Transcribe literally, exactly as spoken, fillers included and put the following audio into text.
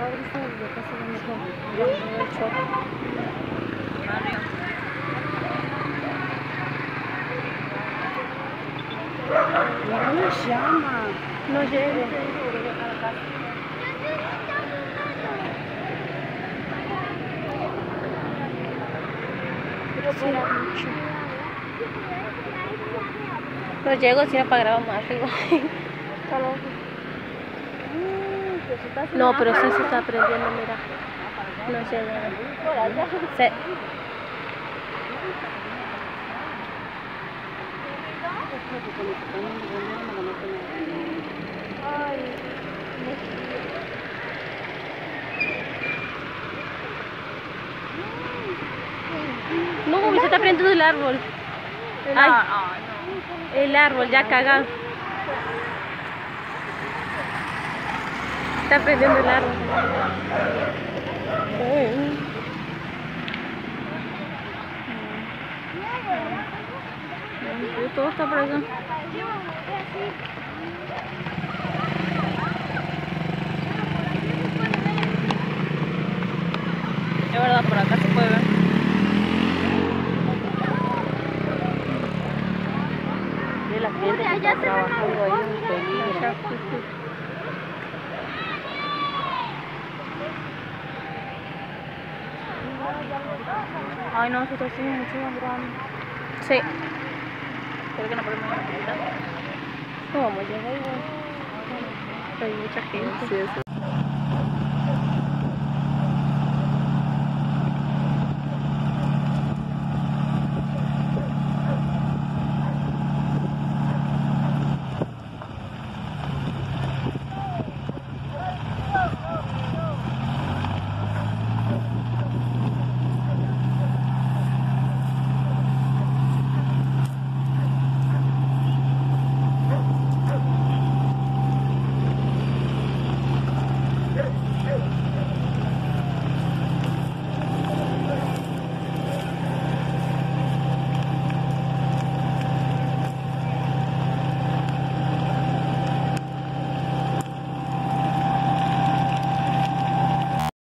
No llama. No llegue. No llego si no para grabar más arriba. No, pero sí se está aprendiendo, mira. No llega. Sí. No, se está prendiendo el árbol. Ay, el árbol ya cagado. Está prendiendo el árbol. Todo está por acá. Es verdad, por acá se puede ver. De la gente que está trabajando ahí en peligro. Ay, no, si está así, mucho grande. Sí. Creo que no podemos ir a la. No vamos a llegar igual. Hay mucha gente. Sí, eso.